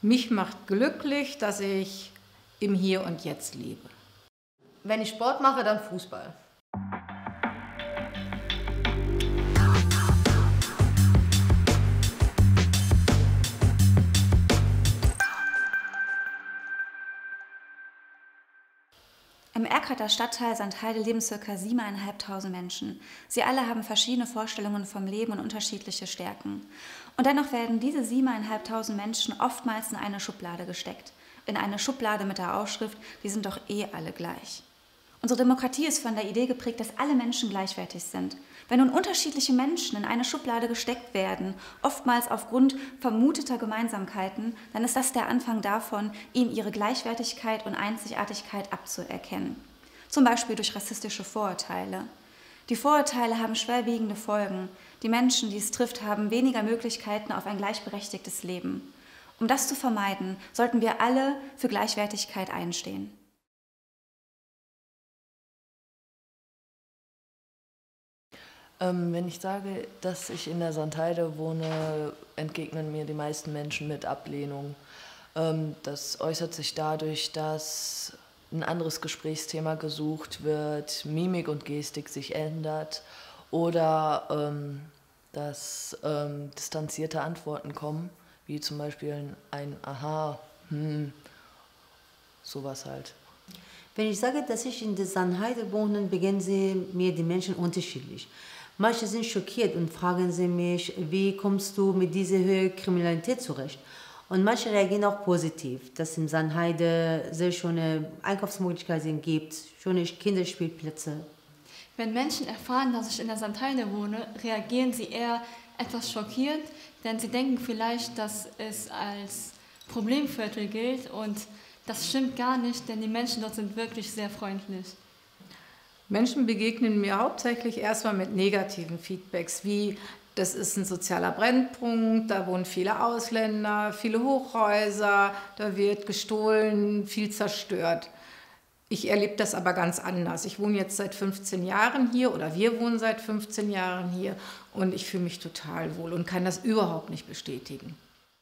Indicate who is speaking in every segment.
Speaker 1: Mich macht glücklich, dass ich im Hier und Jetzt lebe.
Speaker 2: Wenn ich Sport mache, dann Fußball.
Speaker 3: Im Erkrater Stadtteil Sandheide leben ca. 7.500 Menschen. Sie alle haben verschiedene Vorstellungen vom Leben und unterschiedliche Stärken. Und dennoch werden diese 7.500 Menschen oftmals in eine Schublade gesteckt. In eine Schublade mit der Aufschrift, die sind doch eh alle gleich. Unsere Demokratie ist von der Idee geprägt, dass alle Menschen gleichwertig sind. Wenn nun unterschiedliche Menschen in eine Schublade gesteckt werden, oftmals aufgrund vermuteter Gemeinsamkeiten, dann ist das der Anfang davon, ihnen ihre Gleichwertigkeit und Einzigartigkeit abzuerkennen. Zum Beispiel durch rassistische Vorurteile. Die Vorurteile haben schwerwiegende Folgen. Die Menschen, die es trifft, haben weniger Möglichkeiten auf ein gleichberechtigtes Leben. Um das zu vermeiden, sollten wir alle für Gleichwertigkeit einstehen.
Speaker 4: Wenn ich sage, dass ich in der Sandheide wohne, entgegnen mir die meisten Menschen mit Ablehnung. Das äußert sich dadurch, dass ein anderes Gesprächsthema gesucht wird, Mimik und Gestik sich ändert oder dass distanzierte Antworten kommen, wie zum Beispiel ein Aha, sowas halt.
Speaker 5: Wenn ich sage, dass ich in der Sandheide wohne, beginnen sie mir die Menschen unterschiedlich. Manche sind schockiert und fragen sie mich, wie kommst du mit dieser höheren Kriminalität zurecht? Und manche reagieren auch positiv, dass es in Sandheide sehr schöne Einkaufsmöglichkeiten gibt, schöne Kinderspielplätze.
Speaker 6: Wenn Menschen erfahren, dass ich in der Sandheide wohne, reagieren sie eher etwas schockiert, denn sie denken vielleicht, dass es als Problemviertel gilt und das stimmt gar nicht, denn die Menschen dort sind wirklich sehr freundlich.
Speaker 1: Menschen begegnen mir hauptsächlich erstmal mit negativen Feedbacks, wie das ist ein sozialer Brennpunkt, da wohnen viele Ausländer, viele Hochhäuser, da wird gestohlen, viel zerstört. Ich erlebe das aber ganz anders. Ich wohne jetzt seit 15 Jahren hier oder wir wohnen seit 15 Jahren hier und ich fühle mich total wohl und kann das überhaupt nicht bestätigen.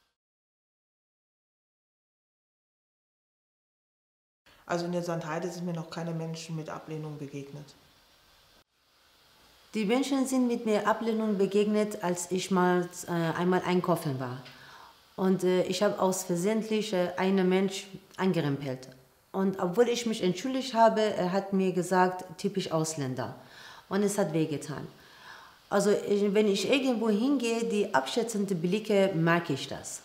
Speaker 7: Also in der Sandheide sind mir noch keine Menschen mit Ablehnung begegnet.
Speaker 5: Die Menschen sind mit mir Ablehnung begegnet, als ich einmal einkaufen war. Und ich habe aus Versehentlich einen Mensch angerempelt. Und obwohl ich mich entschuldigt habe, er hat mir gesagt, typisch Ausländer. Und es hat wehgetan. Also wenn ich irgendwo hingehe, die abschätzenden Blicke, merke ich das.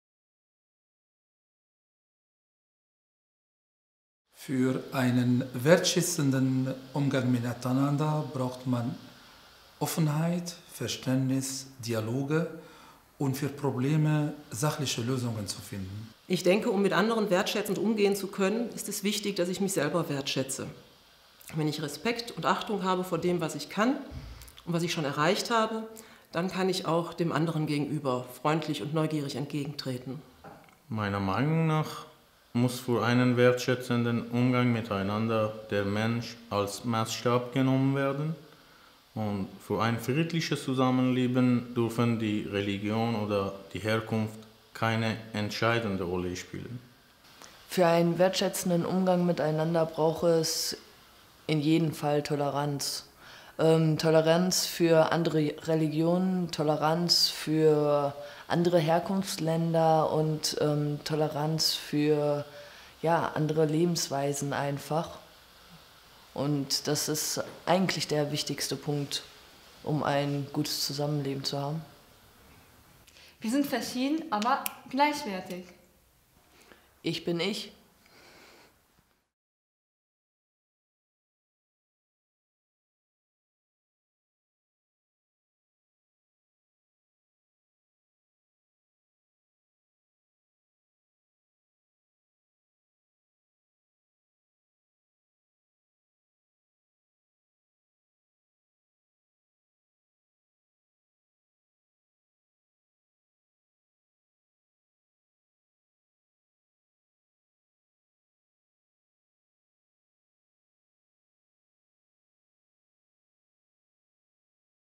Speaker 8: Für einen wertschätzenden Umgang miteinander braucht man Offenheit, Verständnis, Dialoge und für Probleme sachliche Lösungen zu finden.
Speaker 9: Ich denke, um mit anderen wertschätzend umgehen zu können, ist es wichtig, dass ich mich selber wertschätze. Wenn ich Respekt und Achtung habe vor dem, was ich kann und was ich schon erreicht habe, dann kann ich auch dem anderen gegenüber freundlich und neugierig entgegentreten.
Speaker 10: Meiner Meinung nach muss für einen wertschätzenden Umgang miteinander der Mensch als Maßstab genommen werden. Und für ein friedliches Zusammenleben dürfen die Religion oder die Herkunft keine entscheidende Rolle spielen.
Speaker 4: Für einen wertschätzenden Umgang miteinander braucht es in jedem Fall Toleranz. Toleranz für andere Religionen, Toleranz für andere Herkunftsländer und Toleranz für andere Lebensweisen einfach. Und das ist eigentlich der wichtigste Punkt, um ein gutes Zusammenleben zu haben.
Speaker 6: Wir sind verschieden, aber gleichwertig.
Speaker 4: Ich bin ich.